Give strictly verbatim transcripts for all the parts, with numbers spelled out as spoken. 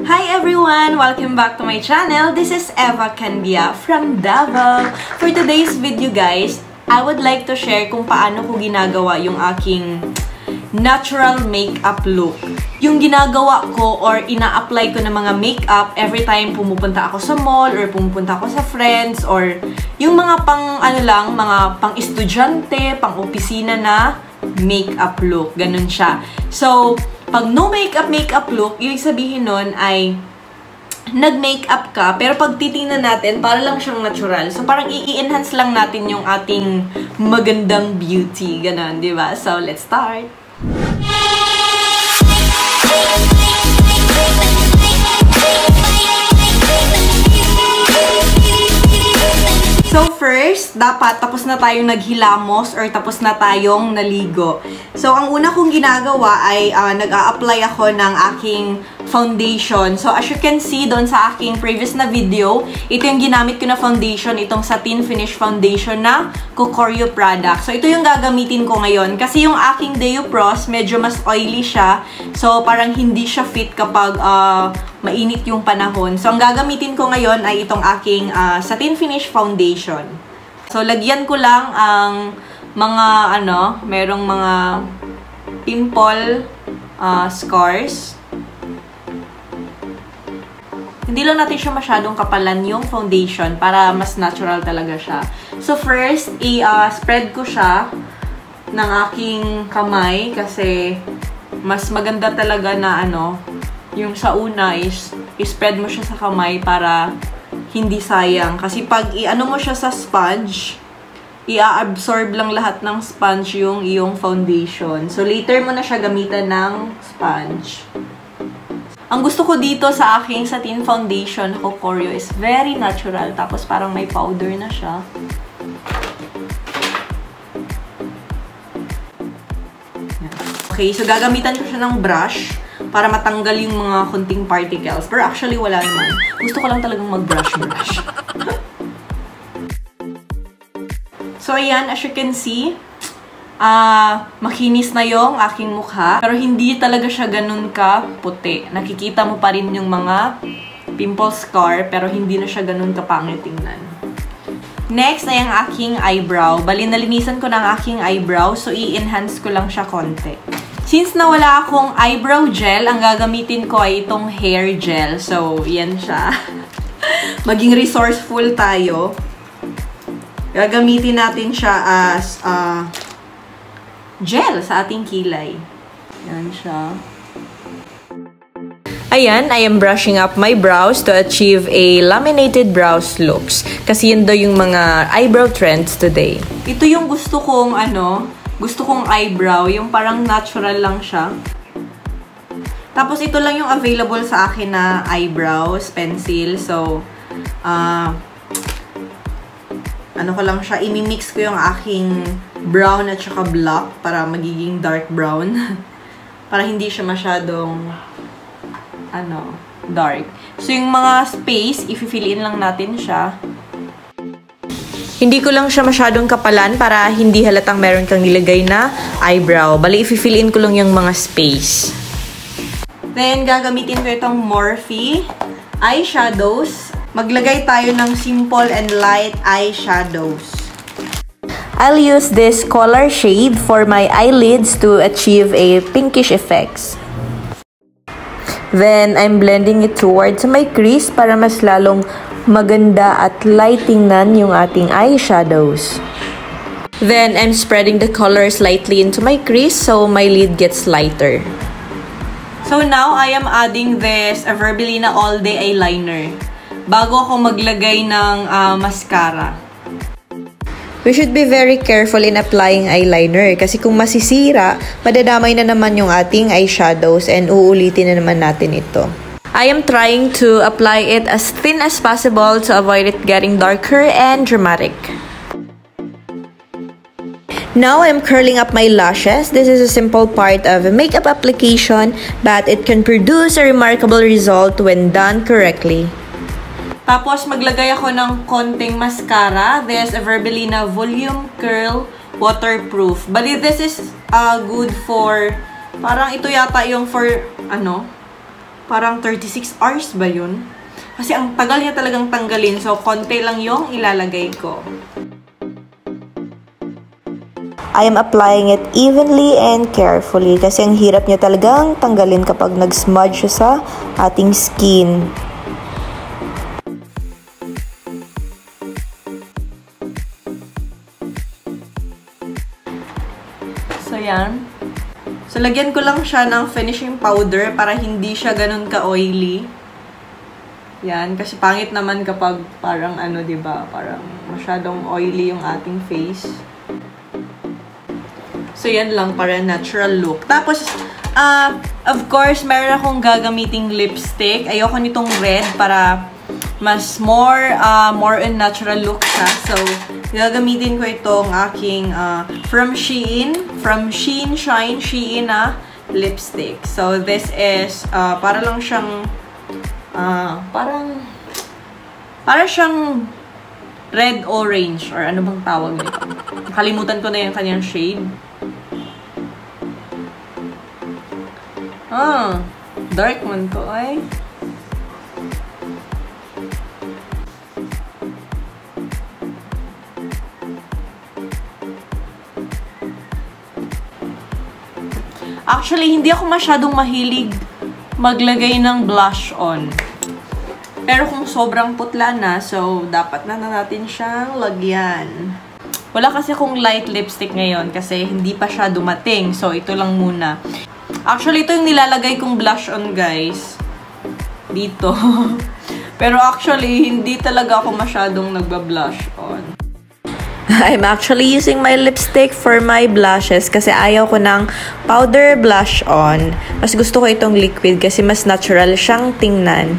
Hi everyone! Welcome back to my channel. This is Eva Candia from Davao. For today's video guys, I would like to share kung paano ko ginagawa yung aking natural makeup look. Yung ginagawa ko or ina-apply ko ng mga makeup every time pumupunta ako sa mall or pumupunta ako sa friends or yung mga pang ano lang, mga pang estudyante, pang opisina na makeup look. Ganun siya. So, pag no makeup makeup look, ibig sabihin nun ay nag-makeup ka, pero pag titingnan natin, para lang siyang natural. So, parang i-enhance lang natin yung ating magandang beauty. Ganon, di ba? So, let's start! So first, dapat tapos na tayong naghilamos or tapos na tayong naligo. So ang una kong ginagawa ay uh, nag-a-apply ako ng aking foundation. So as you can see doon sa aking previous na video, ito yung ginamit ko na foundation, itong satin finish foundation na Kokoryo product. So ito yung gagamitin ko ngayon kasi yung aking Deupros medyo mas oily siya. So parang hindi siya fit kapag uh, mainit yung panahon. So ang gagamitin ko ngayon ay itong aking uh, satin finish foundation. So lagyan ko lang ang mga ano, merong mga pimple uh, scars. Hindi lang natin siya masyadong kapalan yung foundation para mas natural talaga siya. So first, i-spread uh, ko siya ng aking kamay kasi mas maganda talaga na ano, yung sa una is i-spread mo siya sa kamay para hindi sayang. Kasi pag i-ano mo siya sa sponge, i-absorb lang lahat ng sponge yung iyong foundation. So later mo na siya gamitan ng sponge. Ang gusto ko dito sa aking satin foundation Kokoryo is very natural. Tapos parang may powder na siya. Okay, so gagamitan ko siya ng brush para matanggal yung mga konting particles. Pero actually wala naman. Gusto ko lang talagang mag-brush-brush. So ayan, as you can see, Uh, makinis na yung aking mukha. Pero hindi talaga siya ganun ka puti. Nakikita mo pa rin yung mga pimple scar, pero hindi na siya ganun kapangit tingnan. Next ay ang aking eyebrow. Bali, nalinisan ko ng aking eyebrow, so i-enhance ko lang siya konti. Since nawala akong eyebrow gel, ang gagamitin ko ay itong hair gel. So, yan siya. Maging resourceful tayo. Gagamitin natin siya as uh, gel sa ating kilay. Yan siya. Ayan, I am brushing up my brows to achieve a laminated brows looks. Kasi yun daw yung mga eyebrow trends today. Ito yung gusto kong ano, gusto kong eyebrow, yung parang natural lang siya. Tapos ito lang yung available sa akin na eyebrows, pencil. So, ah, uh, ano ko lang siya, imimix ko yung aking brown at saka black para magiging dark brown. Para hindi siya masyadong ano, dark. So, yung mga space, i-fill in lang natin siya. Hindi ko lang siya masyadong kapalan para hindi halatang meron kang nilagay na eyebrow. Bali, i-fill in ko lang yung mga space. Then, gagamitin ko itong Morphe eyeshadows. Maglagay tayo ng simple and light eyeshadows. I'll use this color shade for my eyelids to achieve a pinkish effects. Then, I'm blending it towards my crease para mas lalong maganda at light tingnan yung ating eyeshadows. Then, I'm spreading the color slightly into my crease so my lid gets lighter. So now, I am adding this Averbelina All Day Eyeliner bago ako maglagay ng uh, mascara. We should be very careful in applying eyeliner kasi kung masisira, madadamay na naman yung ating eyeshadows and uulitin na naman natin ito. I am trying to apply it as thin as possible to avoid it getting darker and dramatic. Now I'm curling up my lashes. This is a simple part of a makeup application, but it can produce a remarkable result when done correctly. Tapos, maglagay ako ng konting mascara. This Averbelina Volume Curl Waterproof. Bali, this is uh, good for, parang ito yata yung for, ano, Parang thirty-six hours ba yun? Kasi ang tagal niya talagang tanggalin. So, konti lang yung ilalagay ko. I am applying it evenly and carefully kasi ang hirap niya talagang tanggalin kapag nag-smudge siya sa ating skin. So, yan. So, lagyan ko lang siya ng finishing powder para hindi siya ganun ka-oily. Yan. Kasi pangit naman kapag parang ano, diba? Parang masyadong oily yung ating face. So, yan lang para natural look. Tapos, uh, of course, meron akong gagamiting lipstick. Ayoko nitong red para mas more, uh, more in natural look siya. So, gagamitin ko itong aking uh, from Shein. From Shein Shine Shein na lipstick. So, this is, uh, para lang siyang, uh, parang, para siyang red orange or ano bang tawag nito. Nakalimutan ko na yung kanyang shade. Ah, dark man to ay. Actually, hindi ako masyadong mahilig maglagay ng blush on. Pero kung sobrang putla na, so dapat na, na natin siyang lagyan. Wala kasi akong light lipstick ngayon kasi hindi pa siya dumating. So, ito lang muna. Actually, ito yung nilalagay kong blush on, guys. Dito. Pero actually, hindi talaga ako masyadong nagba-blush on. I'm actually using my lipstick for my blushes kasi ayaw ko ng powder blush on. Mas gusto ko itong liquid kasi mas natural siyang tingnan.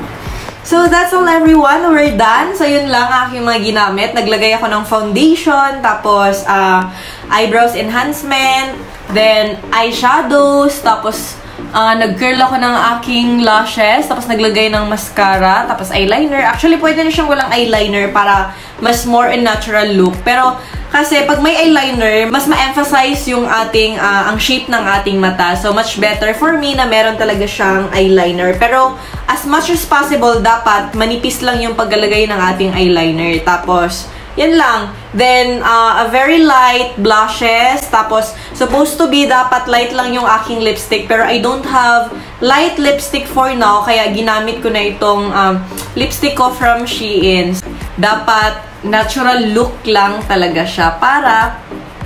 So, that's all everyone. We're done. So, yun lang aking mga ginamit. Naglagay ako ng foundation, tapos uh, eyebrows enhancement, then eyeshadows, tapos uh, nag-curl ako ng aking lashes, tapos naglagay ng mascara, tapos eyeliner. Actually, pwede na siyang walang eyeliner para mas more in natural look. Pero, kasi pag may eyeliner, mas ma-emphasize yung ating, uh, ang shape ng ating mata. So, much better for me na meron talaga siyang eyeliner. Pero, as much as possible, dapat manipis lang yung paglalagay ng ating eyeliner. Tapos, yan lang. Then, uh, a very light blushes. Tapos, supposed to be dapat light lang yung aking lipstick. Pero I don't have light lipstick for now. Kaya ginamit ko na itong um, lipstick ko from Shein. Dapat natural look lang talaga siya para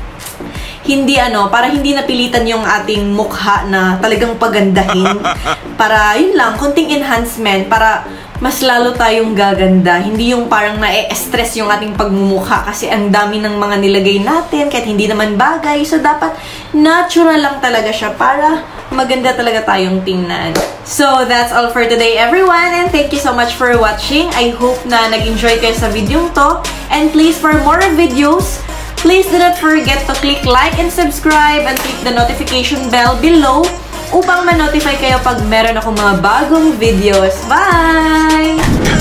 hindi ano, para hindi napilitan yung ating mukha na talagang pagandahin. Para, yun lang, konting enhancement para mas lalo tayong gaganda. Hindi yung parang na-e-stress yung ating pagmumukha kasi ang dami ng mga nilagay natin kahit hindi naman bagay. So, dapat natural lang talaga siya para maganda talaga tayong tingnan. So, that's all for today, everyone. And thank you so much for watching. I hope na nag-enjoy kayo sa video to. And please, for more videos, please do not forget to click like and subscribe and click the notification bell below upang ma-notify kayo pag meron akong mga bagong videos. Bye!